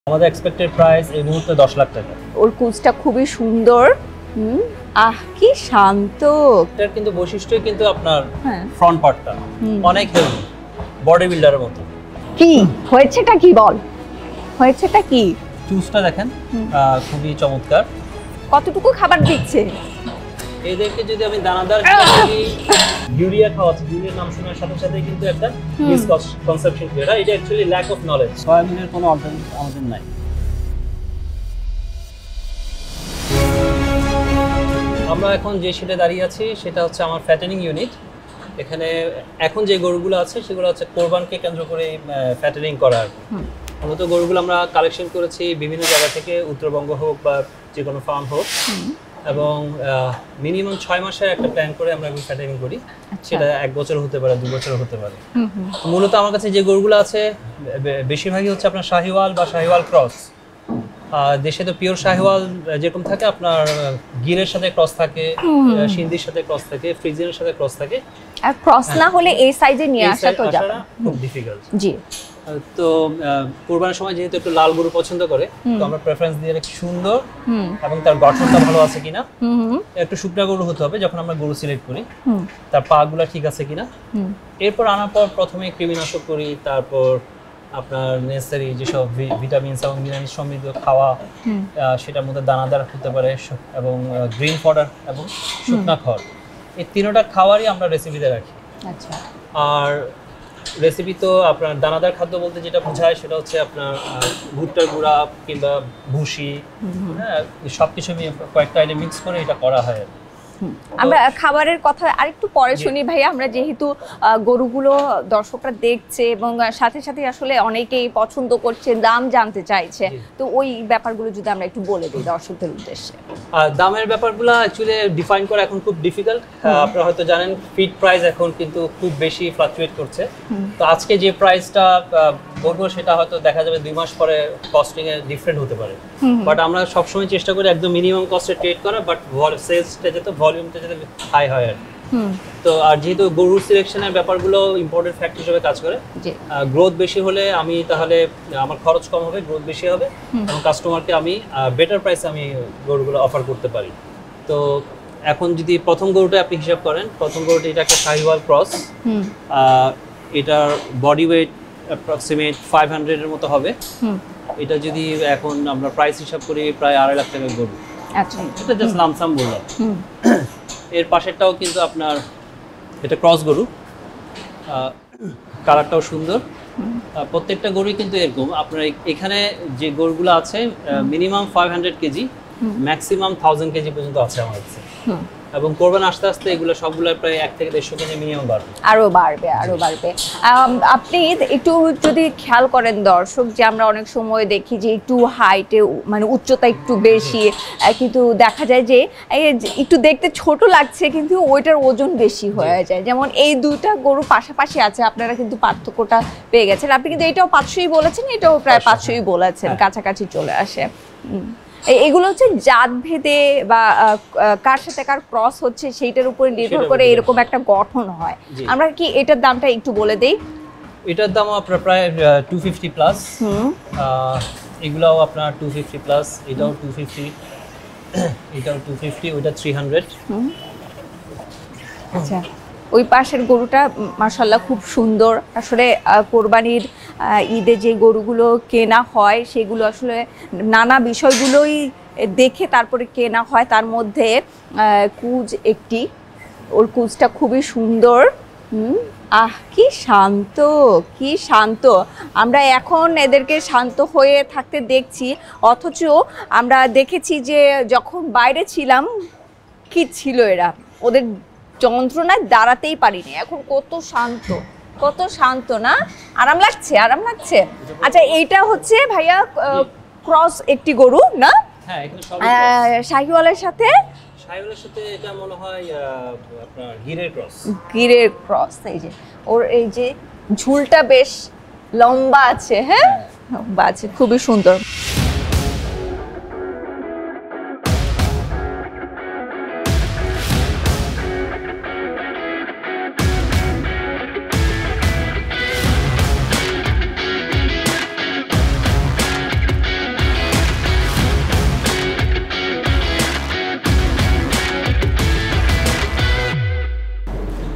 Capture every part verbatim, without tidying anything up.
আমাদের expected price এই মুহূর্তে দশ লাখ টাকা। ওর কুচটা খুবই সুন্দর। হুম, আহ কি শান্ত। এটার কিন্তু বৈশিষ্ট্যই কিন্তু আপনার ফ্রন্ট পার্টটা অনেক হেভি, বডি বিল্ডারের মতো। কি হয়েছেটা কি বল, হয়েছেটা কি? চুজটা দেখেন খুবই চমৎকার। কতটুকু খাবার দিচ্ছে এদেরকে? যদি আমি দানাদার ইউরিয়া খাওয়াচ্ছি, ইউরিয়ার নাম শোনার সাথে সাথে কিন্তু একটা মিসকনসেপশন ক্রিয়েট হয়। এটা অ্যাকচুয়ালি ল্যাক অফ নলেজ। সয়াবিনের কোনো অল্টারনেটিভ আমাদের নাই। আমরা এখন যে সেটে দাঁড়িয়ে আছি সেটা হচ্ছে আমার ফ্যাটেনিং ইউনিট। এখানে এখন যে গরুগুলো আছে সেগুলো হচ্ছে কোরবানকে কেন্দ্র করে ফ্যাটেনিং করা আর কি। মূলত গরুগুলো আমরা কালেকশন করেছি বিভিন্ন জায়গা থেকে, উত্তরবঙ্গ হোক বা যে কোনো ফার্ম হোক, এবং মিনিমাম ছয় মাসের একটা প্ল্যান করে আমরা ফ্যাটেনিং করি। সেটা এক বছর হতে পারে, দু বছর হতে পারে। মূলত আমার কাছে যে গরুগুলো আছে বেশিরভাগই হচ্ছে আপনার শাহিওয়াল বা শাহিওয়াল ক্রস। দেশে তো পিওর শাহিওয়াল যেরকম থাকে, আপনার গিরের সাথে ক্রস থাকে, সিন্ধির সাথে ক্রস থাকে, ফ্রিজিয়ানের সাথে ক্রস থাকে। আর ক্রস না হলে এই সাইজে নিয়ে আসা তো যাবে খুব ডিফিকাল্ট। জি। তো কুরবানির সময় যেহেতু একটু লাল গরু পছন্দ করে, তো আমরা প্রেফারেন্স দিয়ে একটু সুন্দর এবং তার গঠনটা ভালো আছে কিনা, একটু শুকনা গরু হতে হবে যখন আমরা গরু সিলেক্ট করি, তার পাগুলা ঠিক আছে কিনা। এরপর আনার পর প্রথমে কৃমিনাশক করি, তারপর আপনার নেসেসারি যেসব ভিটামিনস এবং মিনারেলস সমৃদ্ধ খাওয়া, সেটার মধ্যে দানাদার হতে পারে এবং গ্রিন ফডার এবং শুকনা খড়, এই তিনটা খাওয়ারই আমরা রেসিপিতে রাখি। আচ্ছা। আর রেসিপি তো আপনার দানাদার খাদ্য বলতে যেটা বোঝায় সেটা হচ্ছে আপনার ভুট্টার গুঁড়া কিংবা ভুসি, হ্যাঁ, সবকিছু কয়েকটা আইটেম মিক্স করে এটা করা হয়। আমরা খাবারের কথা আরেকটু পরে শুনি ভাই। আমরা যেহেতু গরুগুলো দর্শকরা দেখছে এবং সাথে সাথে আসলে অনেকেই পছন্দ করছে, দাম জানতে চাইছে, তো ওই ব্যাপারগুলো যদি আমরা একটু বলে দিই দর্শকদের উদ্দেশ্যে। দামের ব্যাপারগুলো অ্যাকচুয়ালি ডিফাইন করা এখন খুব ডিফিকাল্ট। আপনারা হয়তো জানেন ফিড প্রাইস এখন কিন্তু খুব বেশি ফ্লাকচুয়েট করছে। তো আজকে যে প্রাইসটা বলবো সেটা হয়তো দেখা যাবে দুই মাস পরে কস্টিং এ ডিফারেন্ট হতে পারে। বাট আমরা সবসময় চেষ্টা করি একদম মিনিমাম কস্টে ট্রেড করা, বাট সেলসটা যেতে ভলিউমটা যেতে হাই হয় আর। তো আর যেহেতু গরুর সিলেকশনের ব্যাপারগুলো ইম্পর্টেন্ট ফ্যাক্টর হিসেবে কাজ করে, গ্রোথ বেশি হলে আমি তাহলে আমার খরচ কম হবে, গ্রোথ বেশি হবে এবং কাস্টমারকে আমি বেটার প্রাইসে আমি গরুগুলো অফার করতে পারি। তো এখন যদি প্রথম গরুটা আপনি হিসাব করেন, প্রথম গরুটা এটা একটা শাহিওয়াল ক্রস, এটার body weight approximate five hundred এর মতো হবে। এটা যদি এখন আমরা প্রাইস হিসাব করি প্রায় আড়াই লাখ টাকার গরু। আচ্ছা, এটা জাস্ট লামসাম বললাম। এর পাশেরটাও কিন্তু আপনার এটা ক্রস গরু, কালারটাও সুন্দর। প্রত্যেকটা গরুই কিন্তু এরকম। আপনার এখানে যে গরুগুলো আছে minimum five hundred KG, maximum thousand KG পর্যন্ত আছে আমার কাছে, এবং করবেন আস্তে আস্তে এগুলো সবগুলো প্রায় এক থেকে দেড়শো কেজি মিনিমাম বাড়বে, আরো বাড়বে আরো বাড়বে। আপনি একটু যদি খেয়াল করেন দর্শক, যে আমরা অনেক সময় দেখি যে একটু হাইটে মানে উচ্চতা একটু বেশি, কিন্তু দেখা যায় যে একটু দেখতে ছোট লাগছে কিন্তু ওইটার ওজন বেশি হয়ে যায়। যেমন এই দুইটা গরু পাশাপাশি আছে, আপনারা কিন্তু পার্থক্যটা পেয়ে গেছেন। আপনি কিন্তু এটাও পাঁচশোই বলেছেন, এটাও প্রায় পাঁচশোই বলেছেন, কাছাকাছি চলে আসে। এগুলো হচ্ছে জাত ভেদে বা কার সাথে কার ক্রস হচ্ছে সেইটার উপরে নির্ভর করে এরকম একটা গঠন হয়। আমরা কি এটার দামটা একটু বলে দেই? এটার দাম আপনার প্রায় টু ফিফটি প্লাস, এগুলাও আপনার টু ফিফটি প্লাস, এটাও টু ফিফটি, এটাও টু ফিফটি, ওইটা থ্রি হান্ড্রেড। আচ্ছা, ওই পাশের গরুটা মাশাআল্লাহ খুব সুন্দর। আসলে কোরবানির ঈদে যে গরুগুলো কেনা হয় সেগুলো আসলে নানা বিষয়গুলোই দেখে তারপরে কেনা হয়। তার মধ্যে কুজ একটি, ওর কুজটা খুবই সুন্দর। হুম, আহ কি শান্ত, কি শান্ত। আমরা এখন এদেরকে শান্ত হয়ে থাকতে দেখছি, অথচ আমরা দেখেছি যে যখন বাইরে ছিলাম কি ছিল এরা, ওদের যন্ত্রণায় দাঁড়াতেই পারিনি। এখন কত শান্ত, কত শান্ত না, আরাম লাগছে, আরাম লাগছে। আচ্ছা, এইটা হচ্ছে ভাইয়া ক্রস একটি গরু না? হ্যাঁ, এখানে সব শাহিওয়ালের সাথে, শাহিওয়ালের সাথে এটা মনে হয় আপনার গিরের ক্রস, গিরের ক্রস। এই যে ওর এই যে ঝুলটা বেশ লম্বা আছে, হ্যাঁ লম্বা আছে, খুবই সুন্দর।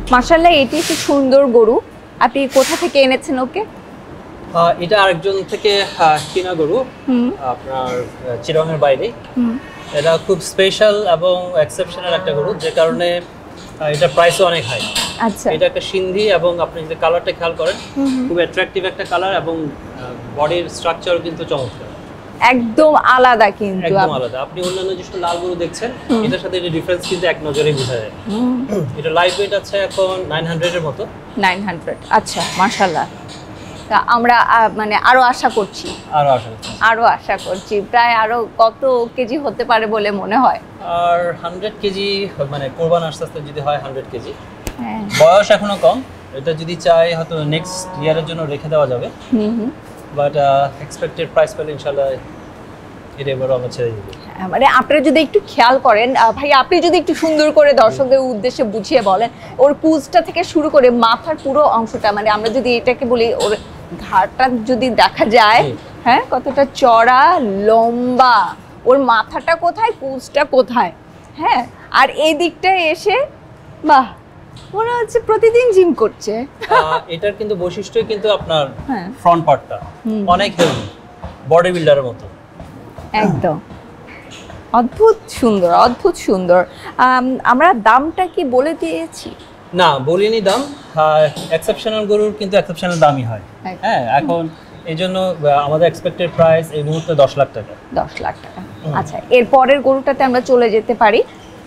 মাশাআল্লাহ, এটি একটি সুন্দর গরু। আপনি কোথা থেকে এনেছেন ওকে? এটা আরেকজন থেকে কিনা গরু, আপনার চিরঙের বাইরে। এটা খুব স্পেশাল এবং এক্সেপশনাল একটা গরু, যে কারণে এটা প্রাইসও অনেক হাই। আচ্ছা, এটা একটা সিন্ধি এবং আপনি যদি কালারটা খেয়াল করেন খুব অ্যাট্রাকটিভ একটা কালার, এবং বডির স্ট্রাকচারও কিন্তু চমৎকার, একদম আলাদা। কিন্তু একদম আলাদা। আপনি অন্যান্য যে লাল গরু দেখছেন এটার সাথে এটা ডিফারেন্স কিন্তু এক নজরেই বোঝা যায়। এটা লাইভ ওয়েট আছে এখন নয় হান্ড্রেড এর মতো। নয় হান্ড্রেড, আচ্ছা মাশাআল্লাহ। তা আমরা মানে আরো আশা করছি, আরো আশা করছি আরো আশা করছি প্রায় আরো কত কেজি হতে পারে বলে মনে হয়? আর হান্ড্রেড কেজি, মানে কোরবান আস্তে আস্তে যদি হয় হান্ড্রেড কেজি। হ্যাঁ, বয়স এখনো কম, এটা যদি চাই হয়তো নেক্সট ইয়ারের জন্য রেখে দেওয়া যাবে। হুম হুম। বাট এক্সপেক্টেড প্রাইস পেলে ইনশাআল্লাহ এটা এবারও আমরা ছেড়ে দিব। মানে আপনারা যদি একটু খেয়াল করেন ভাই, আপনি যদি একটু সুন্দর করে দর্শকদের উদ্দেশ্যে বুঝিয়ে বলেন, ওর কুচটা থেকে শুরু করে মাথার পুরো অংশটা, মানে আমরা যদি এটাকে বলি ওর ঘাড়টা যদি দেখা যায়, হ্যাঁ কতটা চড়া লম্বা, ওর মাথাটা কোথায়, কুচটা কোথায়, হ্যাঁ আর এই দিকটা এসে বাহ, মনে হচ্ছে প্রতিদিন জিম করছে। এটার কিন্তু বৈশিষ্ট্যই কিন্তু আপনার হ্যাঁ, ফ্রন্ট পার্টটা অনেক হেলদি, বডি বিল্ডারের মতো একদম অদ্ভুত সুন্দর, অদ্ভুত সুন্দর। আমরা দামটা কি বলে দিয়েছি? না, বলিনি দাম। এক্সেপশনাল গরুর কিন্তু এক্সেপশনাল দামই হয়। হ্যাঁ, এখন এই জন্য আমাদের এক্সপেক্টেড প্রাইস এই মুহূর্তে দশ লাখ টাকা। দশ লাখ টাকা, আচ্ছা। এর পরের গরুটাতে আমরা চলে যেতে পারি।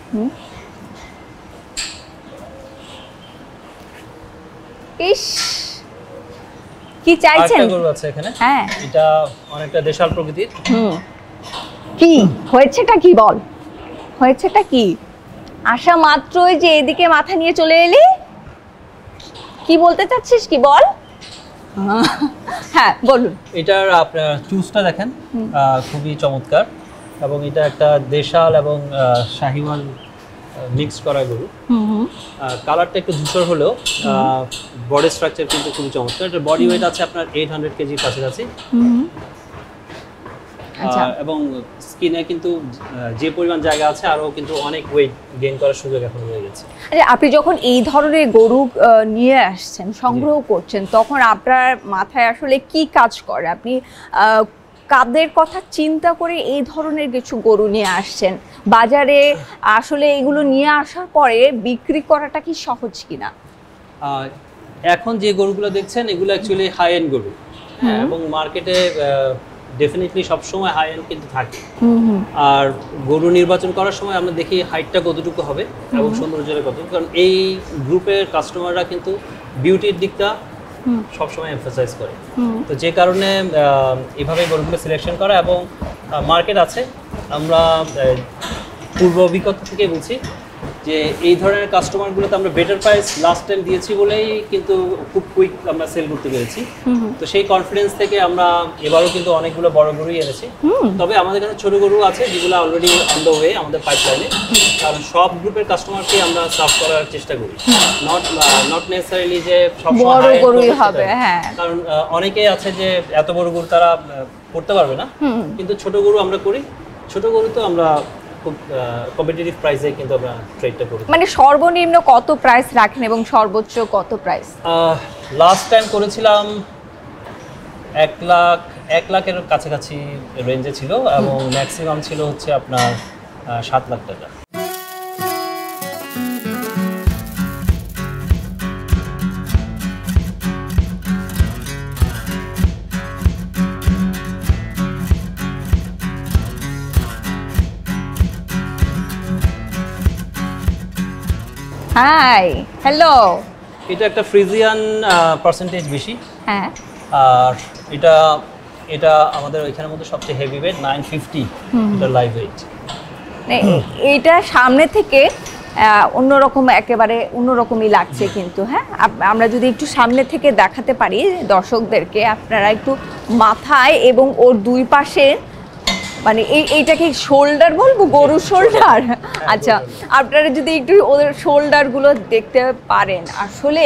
ইস, কি চাইছেন? একটা গরু আছে এখানে, হ্যাঁ এটা অনেকটা দেশাল প্রকৃতির। হুম, কি হয়েছেটা কি বল, হয়েছেটা কি? আসা মাত্রই যে এদিকে মাথা নিয়ে চলে এলি, কি বলতে চাচ্ছিস কি বল? হ্যাঁ বলুন। এটার আপনার চুজটা দেখেন, খুবই চমৎকার, এবং এটা একটা দেশাল এবং শাহিওয়াল মিক্স করা গরু। কালারটা একটু ধূসর হলেও বডি স্ট্রাকচার কিন্তু খুবই চমৎকার। এটার বডি ওয়েট আছে আপনার এইট হান্ড্রেড কেজির কাছাকাছি, এবং স্কিনে কিন্তু যে পরিমাণ জায়গা আছে আরো কিন্তু অনেক ওয়েট গেইন করার সুযোগ এখন হয়ে গেছে। আপনি যখন এই ধরনের গরু নিয়ে আসছেন, সংগ্রহ করছেন, তখন আপনার মাথায় আসলে কি কাজ করে? আপনি কাদের কথা চিন্তা করে এই ধরনের কিছু গরু নিয়ে আসছেন? বাজারে আসলে এগুলো নিয়ে আসার পরে বিক্রি করাটা কি সহজ কিনা? এখন যে গরুগুলো দেখছেন এগুলো অ্যাকচুয়ালি হাই এন্ড গরু, এবং মার্কেটে ডেফিনেটলি সবসময় হাই এন্ড কিন্তু থাকে। আর গরু নির্বাচন করার সময় আমরা দেখি হাইটটা কতটুকু হবে এবং সৌন্দর্যের কতটুকু, কারণ এই গ্রুপের কাস্টমাররা কিন্তু বিউটির দিকটা সবসময় এমফাসাইজ করে। তো যে কারণে এভাবে গরুগুলো সিলেকশন করা, এবং মার্কেট আছে, আমরা পূর্ব অভিজ্ঞতা থেকে বলছি যে এই ধরনের কাস্টমারগুলোতে আমরা বেটার প্রাইস লাস্ট টাইম দিয়েছি বলেই কিন্তু খুব কুইক আমরা সেল করতে পেরেছি। তো সেই কনফিডেন্স থেকে আমরা এবারও কিন্তু অনেকগুলো বড় গরুই এনেছি। তবে আমাদের কাছে ছোট গরু আছে যেগুলো অলরেডি অন দ্য ওয়ে আমাদের পাইপলাইনে, কারণ সব গ্রুপের কাস্টমারকে আমরা সার্ভ করার চেষ্টা করি। নট নট নেসেসারিলি যে সব বড় গরুই হবে, হ্যাঁ, কারণ অনেকেই আছে যে এত বড় গরু তারা করতে পারবে না, কিন্তু ছোট গরু আমরা করি। ছোট গরু তো আমরা খুব কম্পিটিটিভ প্রাইসে কিন্তু আমরা ট্রেডটা করি। মানে সর্বনিম্ন কত প্রাইস রাখেন এবং সর্বোচ্চ কত প্রাইস? লাস্ট টাইম করেছিলাম এক লাখ এক লাখের কাছাকাছি রেঞ্জে ছিল, এবং ম্যাক্সিমাম ছিল হচ্ছে আপনার সাত লাখ টাকা। Hi, hello. এটা একটা ফ্রিজিয়ান পার্সেন্টেজ বেশি, হ্যাঁ, আর এটা এটা আমাদের এখানের মধ্যে সবচেয়ে হেভি ওয়েট নাইন ফিফটি, এটা লাইভ ওয়েট। এইটা সামনে থেকে অন্যরকম, একেবারে অন্যরকমই লাগছে কিন্তু। হ্যাঁ, আমরা যদি একটু সামনে থেকে দেখাতে পারি দর্শকদেরকে, আপনারা একটু মাথায় এবং ওর দুই পাশে, মানে এই এইটাকে শোল্ডার বলবো, গরুর শোল্ডার। আচ্ছা, আপনারা যদি একটু ওদের শোল্ডারগুলো দেখতে পারেন, আসলে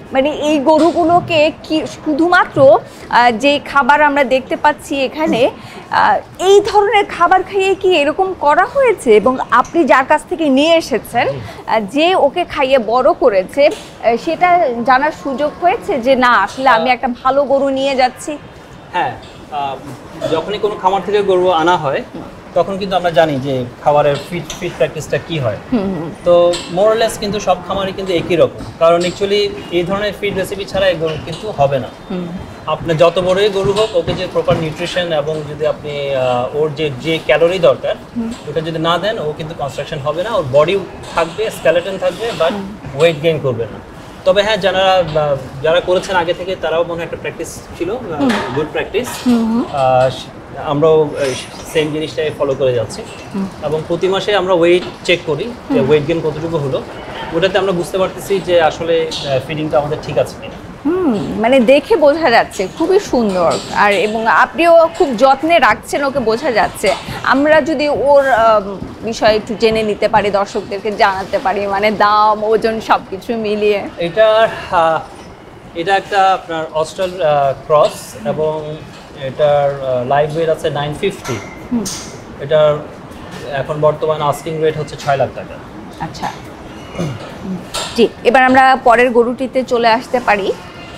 মানে এই গরুগুলোকে কি শুধুমাত্র যে খাবার আমরা দেখতে পাচ্ছি এখানে এই ধরনের খাবার খাইয়ে কি এরকম করা হয়েছে, এবং আপনি যার কাছ থেকে নিয়ে এসেছেন যে ওকে খাইয়ে বড় করেছে সেটা জানার সুযোগ হয়েছে যে না আসলে আমি একটা ভালো গরু নিয়ে যাচ্ছি? হ্যাঁ, যখনই কোনো খামার থেকে গরু আনা হয় তখন কিন্তু আমরা জানি যে খাবারের ফিট ফিট প্র্যাকটিসটা কি হয়। তো মোরলেস কিন্তু সব খামারই কিন্তু একই রকম, কারণ অ্যাকচুয়ালি এই ধরনের ফিড রেসিপি ছাড়া এই গরু কিন্তু হবে না। আপনার যত বড়ই গরু হোক, ওকে যে প্রপার নিউট্রিশন এবং যদি আপনি ওর যে যে ক্যালোরি দরকার ওটা যদি না দেন, ও কিন্তু কনস্ট্রাকশন হবে না, ওর বডি থাকবে, স্কেলেটন থাকবে, বাট ওয়েট গেইন করবে না। তবে হ্যাঁ, যারা যারা করেছেন আগে থেকে তারাও মনে একটা প্র্যাকটিস ছিল, গুড প্র্যাকটিস। আমরাও সেম জিনিসটাই ফলো করে যাচ্ছি এবং প্রতি মাসে আমরা ওয়েট চেক করি যে ওয়েট গেইন কতটুকু হলো, ওটাতে আমরা বুঝতে পারতেছি যে আসলে ফিডিংটা আমাদের ঠিক আছে কিনা। হুম, মানে দেখে বোঝা যাচ্ছে খুবই সুন্দর, আর এবং আপনিও খুব যত্নে রাখছেন ওকে, বোঝা যাচ্ছে। আমরা যদি ওর বিষয়ে একটু জেনে নিতে পারি, দর্শকদেরকে জানাতে পারি, মানে দাম, ওজন সব কিছু মিলিয়ে। এটা এটা একটা আপনার অস্ট্রাল ক্রস এবং এটার লাইভ ওয়েট আছে নাইন ফিফটি। এটার এখন বর্তমান আস্কিং রেট হচ্ছে ছয় লাখ টাকা। আচ্ছা, জি, এবার আমরা পরের গরুটিতে চলে আসতে পারি।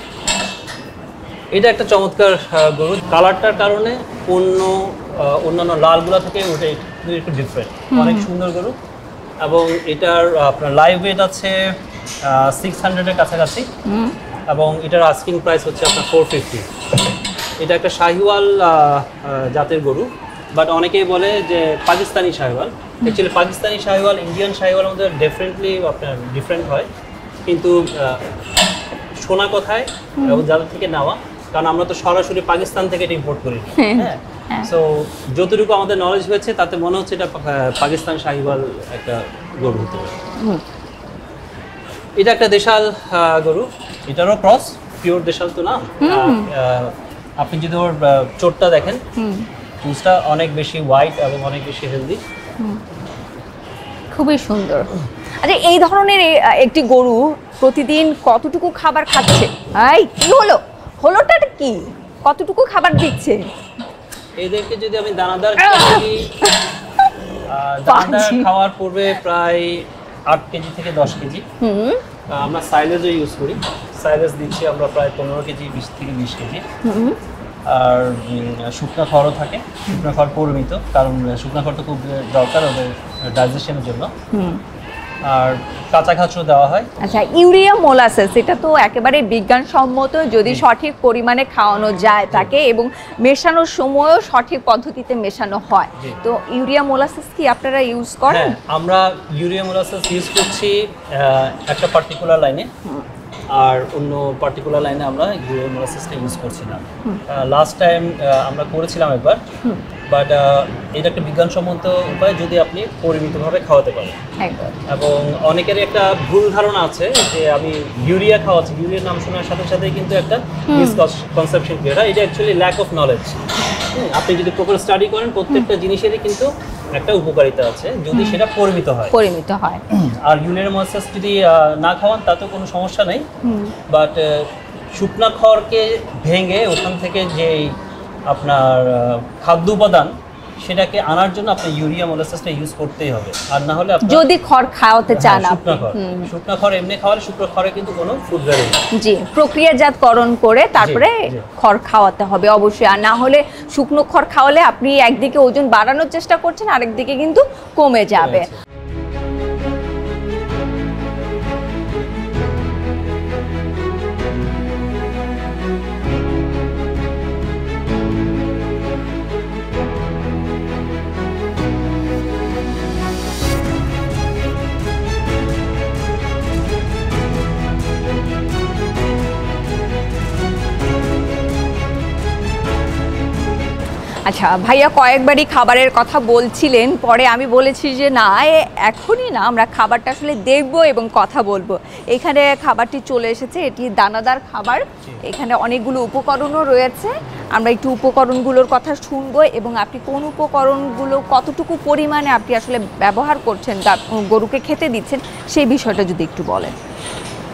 এটা একটা চমৎকার গরু, কালারটার কারণে অন্য অন্যান্য লালগুলা থেকে ওটা একটু ডিফারেন্ট, অনেক সুন্দর গরু। এবং এটার আপনার লাইভ ওয়েট আছে সিক্স হান্ড্রেডের কাছাকাছি এবং এটার আস্কিং প্রাইস হচ্ছে আপনার ফোর ফিফটি। এটা একটা শাহিওয়াল জাতের গরু, বাট অনেকেই বলে যে পাকিস্তানি শাহিওয়াল। অ্যাকচুয়ালি পাকিস্তানি শাহিওয়াল ইন্ডিয়ান শাহিওয়ালের মধ্যে ডেফিনেটলি আপনার ডিফারেন্ট হয়, কিন্তু শোনা কথায় এবং যাদের থেকে নেওয়া, কারণ আমরা তো সরাসরি পাকিস্তান থেকে এটা ইম্পোর্ট করি। হ্যাঁ, সো যতটুকু আমাদের নলেজ হয়েছে তাতে মনে হচ্ছে এটা পাকিস্তান শাহিওয়াল একটা গরু হতে পারে। এটা একটা দেশাল গরু, এটারও ক্রস, পিওর দেশাল তো না। আপনি যদি ওর চোটটা দেখেন, চুজটা অনেক বেশি হোয়াইট এবং অনেক বেশি হেলদি, খুবই সুন্দর। আচ্ছা, এই ধরনের একটি গরু প্রতিদিন কতটুকু খাবার খাচ্ছে? এই কি হলো, হলোটা কি, কতটুকু খাবার দিচ্ছে? এদেরকে যদি আমি দানাদার খাওয়াই, দানাদার খাওয়ার পূর্বে প্রায় আট কেজি থেকে দশ কেজি। আমরা সাইলেজও ইউজ করি, সাইলেজ দিচ্ছি আমরা প্রায় পনেরো কেজি, বিশ থেকে বিশ কেজি। আর শুকনো খড়ও থাকে, শুকনো খড় পরিমিত, কারণ শুকনো খড় তো খুব দরকার ওদের ডাইজেশনের জন্য। আর কাঁচা ঘাসও দেওয়া হয়। আচ্ছা, ইউরিয়া মোলাসেস এটা তো একেবারে বিজ্ঞানসম্মত, যদি সঠিক পরিমাণে খাওয়ানো যায় তাকে এবং মেশানোর সময়ও সঠিক পদ্ধতিতে মেশানো হয়। তো ইউরিয়া মোলাসেস কি আপনারা ইউজ করেন? হ্যাঁ, আমরা ইউরিয়া মোলাসেস ইউজ করছি একটা পার্টিকুলার লাইনে, আর অন্য পার্টিকুলার লাইনে আমরা ইউরিয়া মোলাসেসটা ইউজ করছি না। লাস্ট টাইম আমরা করেছিলাম একবার, বাট এটা একটা বিজ্ঞানসম্মত উপায় যদি আপনি পরিমিতভাবে খাওয়াতে পারেন। এবং অনেকেরই একটা ভুল ধারণা আছে যে আমি ইউরিয়া খাওয়াচ্ছি, ইউরিয়ার নাম শোনার সাথে সাথে কিন্তু একটা মিসকনসেপশন ক্রিয়েট হয়। এটা অ্যাকচুয়ালি ল্যাক অফ নলেজ। আপনি যদি প্রপার স্টাডি করেন, প্রত্যেকটা জিনিসেরই কিন্তু একটা উপকারিতা আছে যদি সেটা পরিমিত হয় পরিমিত হয় আর ইউরিয়া মোলাসেস যদি না খাওয়ান তাতে কোনো সমস্যা নেই, বাট শুকনা খড়কে ভেঙে ওখান থেকে যে আপনার খাদ্য উপাদান সেটাকে আনার জন্য আপনি ইউরিয়া মোলাসেসটা ইউজ করতেই হবে, আর না হলে যদি খড় খাওয়াতে চান আপনি। শুকনা খড় এমনি খাওয়ালে শুকনো খড়ে কিন্তু কোনো ফুড ভ্যালু নেই। জি, প্রক্রিয়াজাতকরণ করে তারপরে খড় খাওয়াতে হবে অবশ্যই, আর না হলে শুকনো খড় খাওয়ালে আপনি একদিকে ওজন বাড়ানোর চেষ্টা করছেন, আরেকদিকে কিন্তু কমে যাবে। আচ্ছা ভাইয়া, কয়েকবারই খাবারের কথা বলছিলেন, পরে আমি বলেছি যে না এখনই না, আমরা খাবারটা আসলে দেখব এবং কথা বলবো। এখানে খাবারটি চলে এসেছে, এটি দানাদার খাবার, এখানে অনেকগুলো উপকরণও রয়েছে। আমরা একটু উপকরণগুলোর কথা শুনবো এবং আপনি কোন উপকরণগুলো কতটুকু পরিমাণে আপনি আসলে ব্যবহার করছেন, গরুকে খেতে দিচ্ছেন, সেই বিষয়টা যদি একটু বলেন।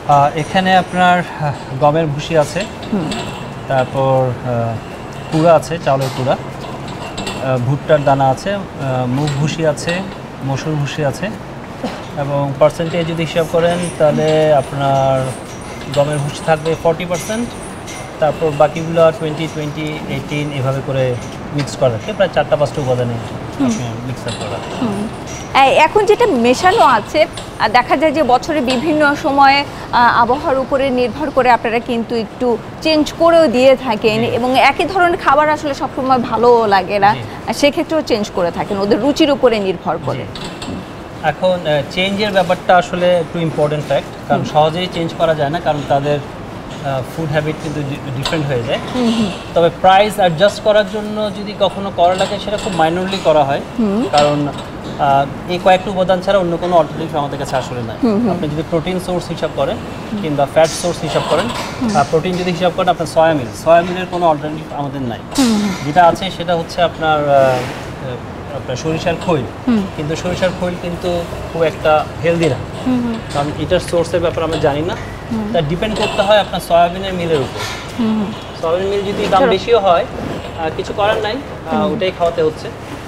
এখানে আপনার গমের ভুসি আছে, তারপর কুড়া আছে, চাউলের কুড়া, ভুট্টার দানা আছে, মুগ ভুসি আছে, মসুর ভুসি আছে, এবং পার্সেন্টেজ যদি হিসাব করেন তাহলে আপনার গমের ভুসি থাকবে ফর্টি পার্সেন্ট, তারপর বাকিগুলো টোয়েন্টি টোয়েন্টি এইটিন এভাবে করে মিক্স করা থাকে, প্রায় চারটা পাঁচটা উপাদানে মিক্সার করা। এখন যেটা মেশানো আছে দেখা যায় যে বছরে বিভিন্ন সময়ে আবহাওয়ার উপরে নির্ভর করে আপনারা কিন্তু একটু চেঞ্জ করেও দিয়ে থাকেন, এবং একই ধরনের খাবার আসলে সবসময় ভালো লাগে না, সেক্ষেত্রেও চেঞ্জ করে থাকেন ওদের রুচির উপরে নির্ভর করে। এখন চেঞ্জের ব্যাপারটা আসলে একটু ইম্পর্টেন্ট ফ্যাক্ট, কারণ সহজেই চেঞ্জ করা যায় না, কারণ তাদের ফুড হ্যাবিট কিন্তু ডিফারেন্ট হয়ে যায়। তবে প্রাইস অ্যাডজাস্ট করার জন্য যদি কখনো করা লাগে সেটা খুব মাইনরলি করা হয়, কারণ এই কয়েকটা উপাদান ছাড়া অন্য কোনো অল্টারনেটিভ আমাদের কাছে আসলে নাই। আপনি যদি প্রোটিন সোর্স হিসাব করেন কিংবা ফ্যাট সোর্স হিসাব করেন, প্রোটিন যদি হিসাব করেন আপনার সয়াবিন, সয়াবিনের কোনো অল্টারনেটিভ আমাদের নাই। যেটা আছে সেটা হচ্ছে আপনার আপনার সরিষার খৈল, কিন্তু সরিষার খৈল কিন্তু খুব একটা হেলদি না, কারণ এটার সোর্সের ব্যাপার আমরা জানি না। তা ডিপেন্ড করতে হয় আপনার সয়াবিনের মিলের উপর। সয়াবিন মিল যদি দাম বেশিও হয় কিছু করার নাই, ওটাই খাওয়াতে হচ্ছে।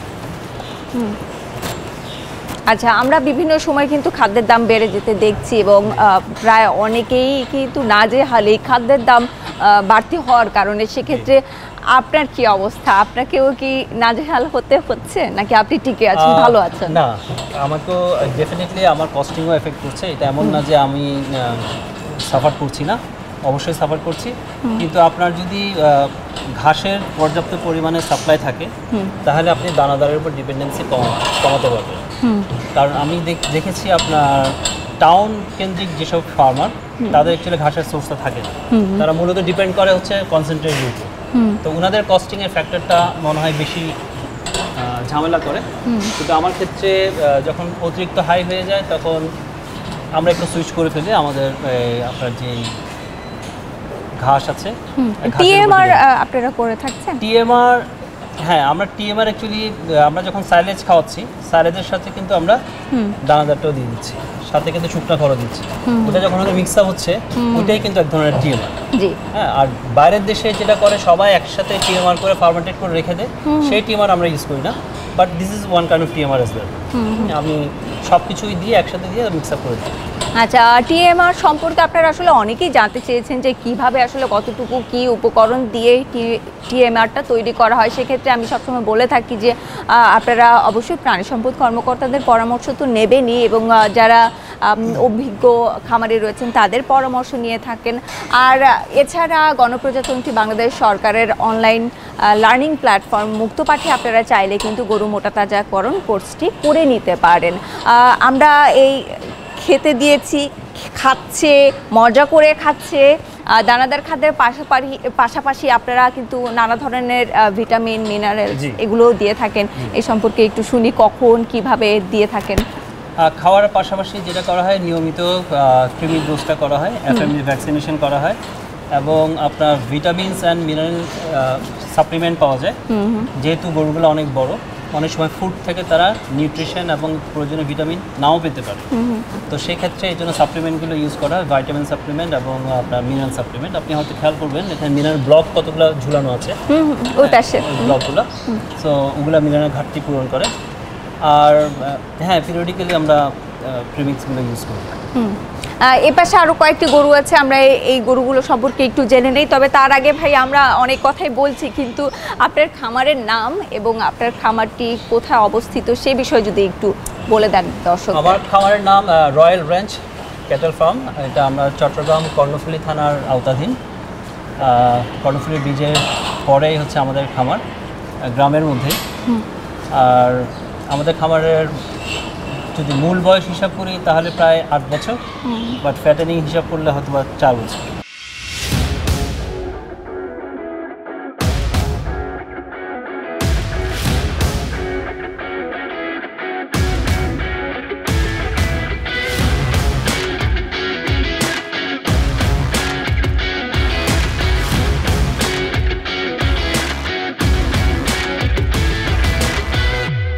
আচ্ছা, আমরা বিভিন্ন সময় কিন্তু খাদ্যের দাম বেড়ে যেতে দেখছি, এবং প্রায় অনেকেই কিন্তু নাজেহাল এই খাদ্যের দাম বাড়তি হওয়ার কারণে। সেক্ষেত্রে আপনার কি অবস্থা? আপনাকেও কি নাজেহাল হতে হচ্ছে নাকি আপনি টিকে আছেন, ভালো আছেন? না, আমাকেও ডেফিনেটলি আমার কস্টিংও এফেক্ট করছে। এটা এমন না যে আমি সাফার করছি না, অবশ্যই সাফার করছি, কিন্তু আপনার যদি ঘাসের পর্যাপ্ত পরিমাণে সাপ্লাই থাকে তাহলে আপনি দানাদারের উপর ডিপেন্ডেন্সি কমাতে পারবেন। কারণ আমি দেখেছি আপনার টাউন কেন্দ্রিক যেসব ফার্মার তাদের অ্যাকচুয়ালি ঘাসের সোর্সটা থাকে না, তারা মূলত ডিপেন্ড করে হচ্ছে কনসেন্ট্রেটের উপর। তো ওনাদের কস্টিং এর ফ্যাক্টরটা মনে হয় বেশি ঝামেলা করে, কিন্তু আমার ক্ষেত্রে যখন অতিরিক্ত হাই হয়ে যায় তখন আমরা একটু সুইচ করে ফেলি আমাদের আপনার যে ঘাস আছে। টিএমআর আপনারা করে থাকছেন? টিএমআর, হ্যাঁ, আমরা টিএমআর অ্যাকচুয়ালি আমরা যখন সাইলেজ খাওয়াচ্ছি সাইলেজের সাথে কিন্তু আমরা দানাদারটাও দিয়ে দিচ্ছি, সাথে কিন্তু শুকনা খড় দিচ্ছি। ওটা যখন আমাদের মিক্স আপ হচ্ছে ওইটাই কিন্তু এক ধরনের টিএমআর। হ্যাঁ, আর বাইরের দেশে যেটা করে সবাই একসাথে টিএমআর করে ফার্মেন্টেড করে রেখে দেয়, সেই টিএমআর আমরা ইউজ করি না, but this is one kind of TMR as well. আমি সব কিছুই দিয়ে একসাথে দিয়ে মিক্স আপ করে দিই। আচ্ছা, টিএমআর সম্পর্কে আপনারা আসলে অনেকেই জানতে চেয়েছেন যে কিভাবে আসলে কতটুকু কি উপকরণ দিয়ে টিএমআরটা তৈরি করা হয়। সেক্ষেত্রে আমি সবসময় বলে থাকি যে আপনারা অবশ্যই প্রাণী সম্পদ কর্মকর্তাদের পরামর্শ তো নেবেনই, এবং যারা অভিজ্ঞ খামারি রয়েছেন তাদের পরামর্শ নিয়ে থাকেন। আর এছাড়া গণপ্রজাতন্ত্রী বাংলাদেশ সরকারের অনলাইন লার্নিং প্ল্যাটফর্ম মুক্তপাঠে আপনারা চাইলে কিন্তু গরু মোটাতাজাকরণ কোর্সটি করে নিতে পারেন। আমরা এই খেতে দিয়েছি, খাচ্ছে, মজা করে খাচ্ছে, দানাদার খাদ্যের পাশাপাশি পাশাপাশি আপনারা কিন্তু নানা ধরনের ভিটামিন, মিনারেল এগুলোও দিয়ে থাকেন। এই সম্পর্কে একটু শুনি, কখন কিভাবে দিয়ে থাকেন? খাওয়ার পাশাপাশি যেটা করা হয় নিয়মিত কৃমি ডোজটা করা হয়, এফএমডি ভ্যাকসিনেশন করা হয়, এবং আপনার ভিটামিনস অ্যান্ড মিনারেল সাপ্লিমেন্ট পাওয়া যায়। যেহেতু গরুগুলো অনেক বড়, অনেক সময় ফুড থেকে তারা নিউট্রিশন এবং প্রয়োজনীয় ভিটামিন নাও পেতে পারে, তো সেক্ষেত্রে এই জন্য সাপ্লিমেন্টগুলো ইউজ করা হয়, ভাইটামিন সাপ্লিমেন্ট এবং আপনার মিনারেল সাপ্লিমেন্ট। আপনি হয়তো খেয়াল করবেন এখানে মিনারেল ব্লক কতগুলো ঝুলানো আছে, ওই পাশে ব্লকগুলো, সো ওগুলো মিনারেল ঘাটতি পূরণ করে। আর হ্যাঁ, পিরিয়ডিক্যালি আমরা প্রিমিক্সগুলো ইউজ করি। এ পাশে আরও কয়েকটি গরু আছে, আমরা এই গরুগুলো সম্পর্কে একটু জেনে নেই। তবে তার আগে ভাই, আমরা অনেক কথাই বলছি, কিন্তু আপনার খামারের নাম এবং আপনার খামারটি কোথায় অবস্থিত সে বিষয়ে যদি একটু বলে দেন দর্শক। আমার খামারের নাম রয়্যাল রেঞ্জ ক্যাটেল ফার্ম, এটা আমরা চট্টগ্রাম কর্ণফুলী থানার আওতাধীন। কর্ণফুলী ব্রিজের পরেই হচ্ছে আমাদের খামার, গ্রামের মধ্যে। আর আমাদের খামারের যদি মূল বয়স হিসাব করি তাহলে প্রায় আট বছর, বাট ফ্যাটেনিং হিসাব করলে হয়তো বা চার বছর।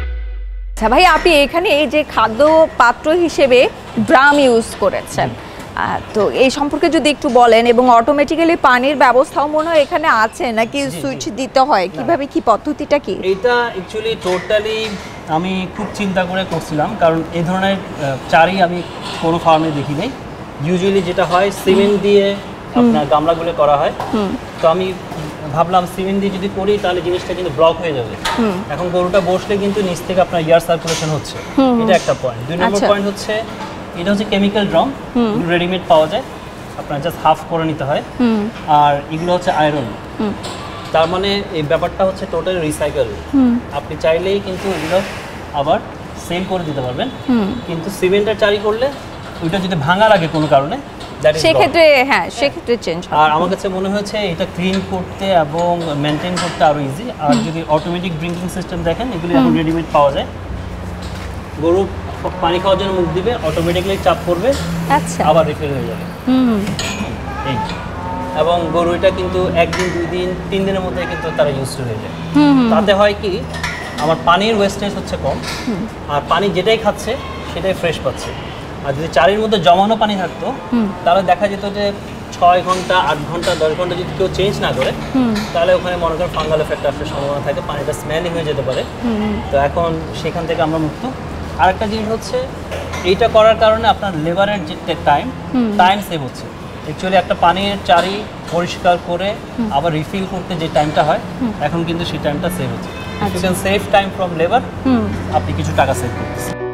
আচ্ছা ভাই, আপনি এখানে এই যে খাদ্য পাত্র হিসেবে ড্রাম ইউজ করেছেন, তো এই সম্পর্কে যদি একটু বলেন, এবং অটোমেটিক্যালি পানির ব্যবস্থাও মনে হয় এখানে আছে নাকি সুইচ দিতে হয়, কিভাবে কি পদ্ধতিটা কি? এটা অ্যাকচুয়ালি টোটালি আমি খুব চিন্তা করে করছিলাম, কারণ এই ধরনের চারি আমি কোনো ফার্মে দেখি নাই। ইউজুয়ালি যেটা হয় সিমেন্ট দিয়ে আপনার গামলাগুলো করা হয়, তো আমি ভাবলাম সিমেন্ট দিয়ে যদি করি তাহলে জিনিসটা কিন্তু ব্লক হয়ে যাবে। এখন গরুটা বসলে কিন্তু নিচ থেকে আপনার এয়ার সার্কুলেশন হচ্ছে, এটা একটা পয়েন্ট। দুই নম্বর পয়েন্ট হচ্ছে এটা হচ্ছে কেমিক্যাল ড্রাম, রেডিমেড পাওয়া যায়, আপনার জাস্ট হাফ করে নিতে হয়। আর এগুলো হচ্ছে আয়রন, তার মানে এই ব্যাপারটা হচ্ছে টোটালি রিসাইকেল। আপনি চাইলেই কিন্তু এগুলো আবার সেল করে দিতে পারবেন, কিন্তু সিমেন্টের চারি করলে ওইটা যদি ভাঙা লাগে কোনো কারণে সেক্ষেত্রে হ্যাঁ সেক্ষেত্রে চেঞ্জ হয়। আর আমার কাছে মনে হয়েছে এটা ক্লিন করতে এবং মেনটেন করতে আরো ইজি। আর যদি অটোমেটিক ড্রিঙ্কিং সিস্টেম দেখেন, এগুলো এখন রেডিমেড পাওয়া যায়। গরু পানি খাওয়ার জন্য মুখ দিবে, অটোমেটিক্যালি চাপ করবে, আচ্ছা, আবার রিফিল হয়ে যাবে। হুম এই এবং গরু এটা কিন্তু একদিন দুই দিন তিন দিনের মধ্যে কিন্তু তারা ইউজ টু হয়ে যায়। তাতে হয় কি, আমার পানির ওয়েস্টেজ হচ্ছে কম, আর পানি যেটাই খাচ্ছে সেটাই ফ্রেশ পাচ্ছে। আর যদি চারির মধ্যে জমানো পানি থাকতো তাহলে দেখা যেত যে ছয় ঘন্টা আট ঘন্টা দশ ঘন্টা যদি কেউ চেঞ্জ না করে তাহলে ওখানে মনে করেন ফাঙ্গাল এফেক্ট আসার সম্ভাবনা থাকে, পানিটা স্মেলি হয়ে যেতে পারে। তো এখন সেখান থেকে আমরা মুক্ত। আরেকটা জিনিস হচ্ছে এইটা করার কারণে আপনার লেবারের যে টাইম টাইম সেভ হচ্ছে। অ্যাকচুয়ালি একটা পানির চারি পরিষ্কার করে আবার রিফিল করতে যে টাইমটা হয়, এখন কিন্তু সেই টাইমটা সেভ হচ্ছে। You can save time from labour, আপনি কিছু টাকা সেভ করতেছেন।